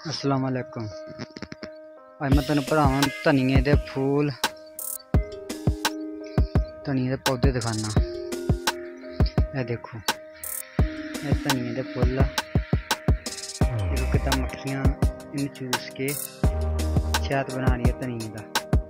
अस्सलाम वालेकुम। अज मैं तेन भरावां धनिए दे फूल धनिए दे पौधे दिखाना। ये देखो ये धनिए दे फुल देखो कितना मक्खियाँ इन चूस के शहद बना रही है धनिए का।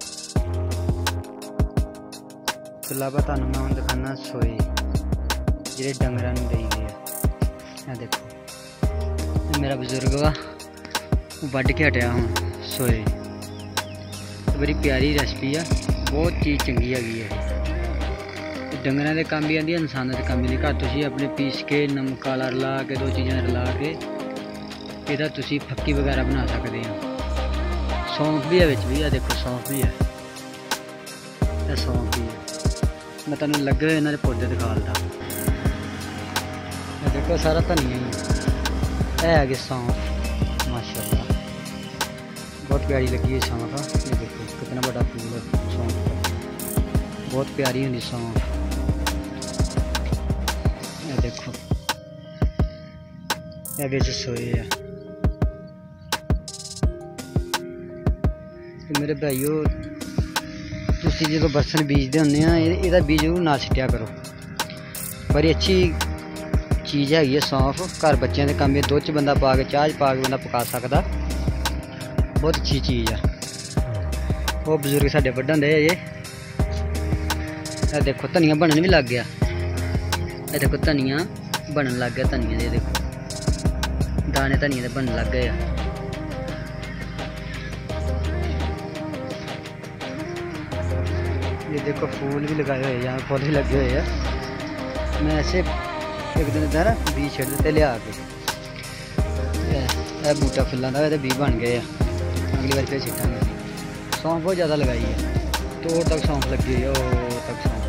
तो इलावा तुहानूं मैं हुण दिखाना सोए जिहड़े डंगरां नूं देई दे आ। देखो मेरा बजुर्ग वा वढ़ के हटिया हूँ सोए। बड़ी प्यारी रेसिपी आ, बहुत चीज़ चंगी हैगी है। डंगरां दे काम भी आती है, इंसानां दे काम भी। घर तुसीं अपने पीस के नमक काला रला के दो चीज़ां रला के इहदा तुसीं फक्की वगैरह बना सकते हो। सौंफ भी है विच भी, देखो सौंफ भी है, ये सौंफ भी है। मैं तुहानूं लगे हुए इन्हां दे पौधे दिखालदा। देखो सारा धनिया ही है कि सौंफ माशाअल्लाह बहुत प्यारी लगी है सौंफ। ये देखो कितना बड़ा फूल है सौंफ का, बहुत प्यारी होंगी सौंफ। ये देखो ये बिच सोए है। तो मेरे भाइयों तुसीं जो बरसन बीजते होंगे इहदा बीज जरूर ना सिटिया करो। बड़ी अच्छी चीज़ हैगी है सौंफ। घर बच्चों के काम दुध च बंदा पा के चाह पा के बंदा पका सकता, बहुत अच्छी चीज़ है। वो बजुर्ग साढ़े वड्डन दे ये देखो धनिया बनन भी लग गया। ये देखो धनिया बनन लग गया, धनिया दे देखो दाने धनिया दे बनन लग गए। ये देखो फूल भी लगाए हुए यहाँ, फूल भी लगे हुए हैं। मैं ऐसे एक दिन इधर बीज छिड़ दिते लिया के, बूटा फुलों का बीज बन गए। अगली बार फिर छिटांगे। सौंफ बहुत ज़्यादा लगाई है, तोड़ तक सौंफ लगी हुई है, तक सौंफ।